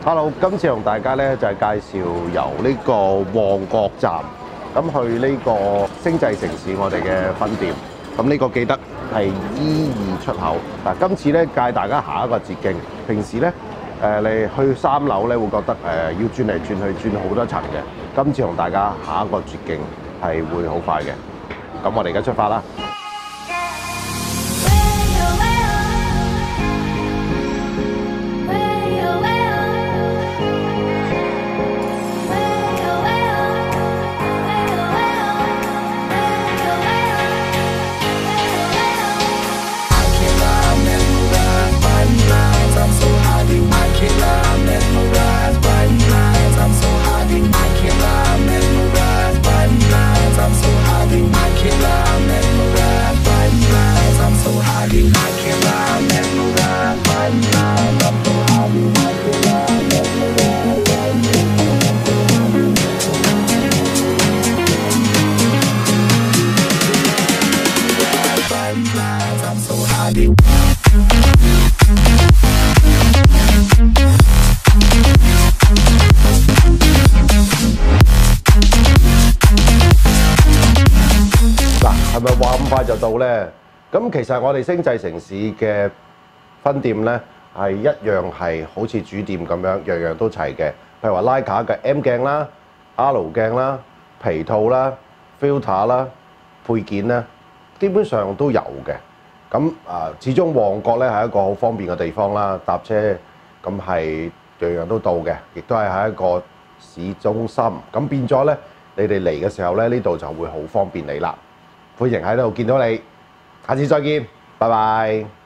Hello，今次同大家咧就係介紹由呢個旺角站咁去呢個星際城市我哋嘅分店。咁呢個記得係 E2出口。嗱，今次咧介大家行一個捷徑。平時咧你去3樓咧會覺得要轉嚟轉去轉好多層嘅。今次同大家行一個捷徑係會好快嘅。咁我哋而家出發啦！係咪話咁快就到呢？咁其實我哋星際城市嘅分店呢，係一樣係好似主店咁樣，樣樣都齊嘅。譬如話徠卡嘅 M 鏡啦、R 鏡啦、皮套啦、filter 啦、配件啦，基本上都有嘅。咁始終旺角呢係一個好方便嘅地方啦，搭車咁係樣樣都到嘅，亦都係喺一個市中心。咁變咗呢，你哋嚟嘅時候呢，呢度就會好方便你啦。歡迎喺度見到你，下次再見，拜拜。